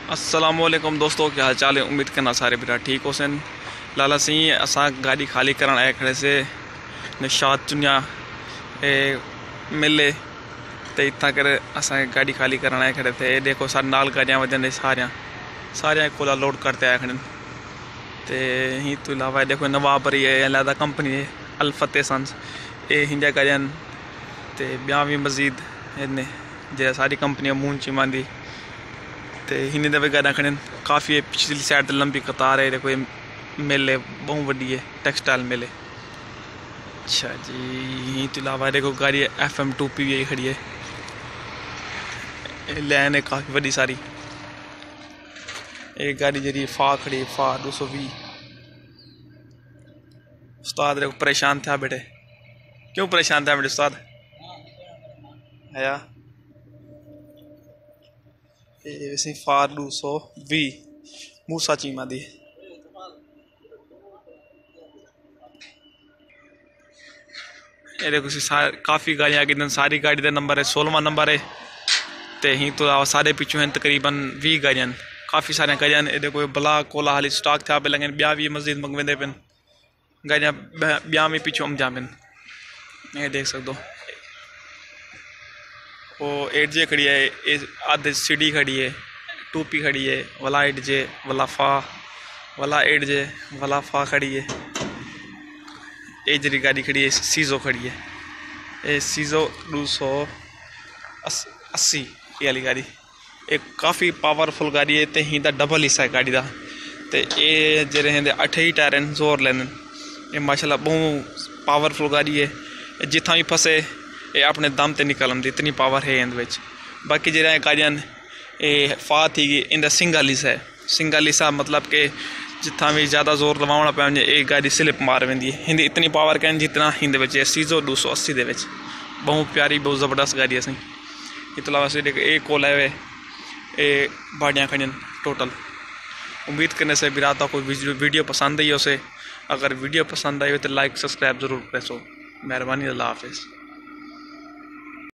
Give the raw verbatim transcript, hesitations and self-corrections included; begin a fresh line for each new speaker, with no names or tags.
अस्सलामुअलैकुम दोस्तों, क्या हाल चाल है। उम्मीद करना सारे बेटा ठीक हो सन। लाला सिंह असा गाड़ी खाली करण आए खड़े से निशात चुनिया ए मिले तो इतना कर असा गाड़ी खाली करण आए खड़े थे। देखो सारे नाल गाड़ियाँ वजन सारिया सारिया कोला लोड करते आए खड़े तो ही तो इलावा देखो नवाबरी है अलहदा कंपनी है अलफते सन्स ये हिंजा गाड़ियाँ तो ब्याह भी मजीद इन्हें जो सारी कंपनियां मून चिमांदी तो हिंदी दफे गाड़ियाँ खड़े काफ़ी है। पिछली साइड लंबी कतार है। देखो मेले बहुत वड्डी है टेक्सटाइल मेले। अच्छा जी, यहीं तो इलावा देखो गाड़ी एफ एम टू पी भी खड़ी है। लैन है काफ़ी वड्डी सारी। एक गाड़ी जी फा खड़ी फा दो सौ भी। उस्ताद देखो परेशान था बेटे। क्यों परेशान था बेटे उस्ताद है? वैसे फार दो सौ भी मूसा चीमा दी। ये देखो काफ़ी गाड़ियाँ आगे सारी गाड़ी का नंबर है सोलहवां नंबर है तो ही तो सारे पिछू हैं तकरीबन भी गाड़ियाँ काफ़ी सारे गाड़ियाँ। ये देखो बला कोला हाली स्टॉक था पे लगे ब्याह भी मस्जिद मंगवेंदे पिन गाड़ियाँ ब्याह में पिछू हम जामिन ये देख सकते हो। वो एट जे खड़ी है आधे सीढ़ी खड़ी है टू पी खड़ी है वाला एट जे वाला फा वाला एट जे वाला फा खड़ी है। ए जरी गाड़ी खड़ी है सीजो खड़ी है ये सीजो दो सौ अस्सी ये वाली गाड़ी एक काफ़ी पावरफुल गाड़ी है तो ही डबल हिस्सा है गाड़ी का तो ये जेरे हैं अठ ही टायर जोर लेन ये माशाल्लाह बहुत पावरफुल गाड़ी है। जिथा भी फसे ये अपने दम ते निकल आती इतनी पावर है इन बाकी जो गाड़ियाँ ये फा थी गई इन सिंगल हिस्सा है। सिंगल हिस्सा मतलब कि जिथा भी ज़्यादा जोर लवाना पे वजे एक गाड़ी स्लिप मार वेंदी है। हिंदी इतनी पावर कहन जितना हिंद सीजो दो सौ अस्सी दे बहुत प्यारी बहुत ज़बरदस्त गाड़ी है। इस अलावा से एक कोल है ये बाड़ियाँ खड़ियाँ टोटल। उम्मीद करने से बिराता कोई वीडियो पसंद आई उसे अगर वीडियो पसंद आई हो तो लाइक सब्सक्राइब ज़रूर करें। सो मेहरबानी, अल्लाह हाफिज़।